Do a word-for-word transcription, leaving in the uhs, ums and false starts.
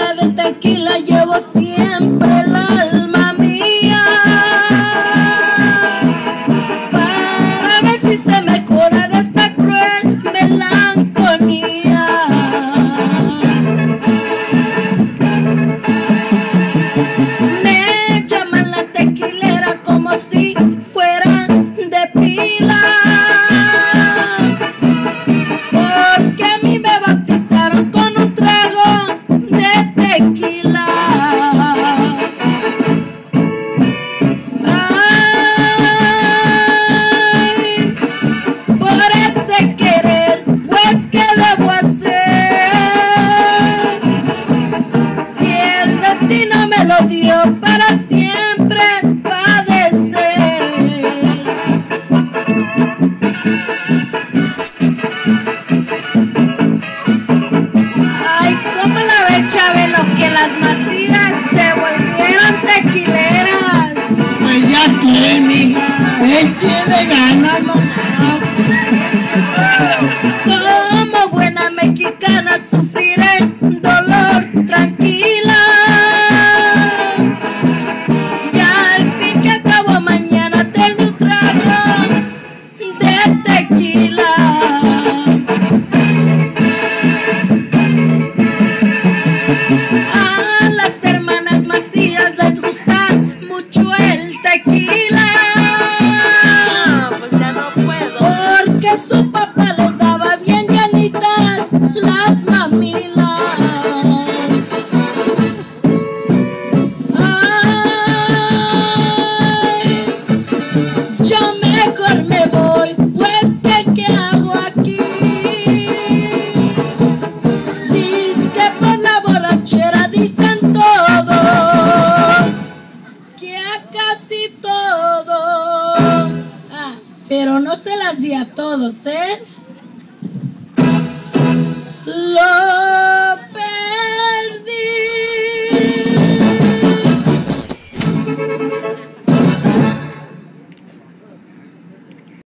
botella de tequila llevo siempre el alma mía, para ver si se me cura de esta cruel melancolía. Me llaman la tequilera como si fuera de pila, porque a mí me bautizaron con un trago de tequila. Ay, por ese querer, pues ¿qué debo hacer? Si el destino me lo dio para siempre padecer. Ay, ¿cómo la ve Chabelo que las Macías se volvieron tequileras? Pues ya que, mija, échele ganas nomás. Como buena mexicana sufriré dolor tranquila, y al fin que acabo mañana tengo un trago de tequila. A las hermanas Macías les gusta mucho el tequila, Pues ya no puedo. porque su papá les daba bien llenitas las mamilas. Ay, yo mejor me voy, pues que qué hago aquí. Dice que por la borrachera dicen todos que a casi todos. Ah, pero no se las di a todos, ¿eh? Los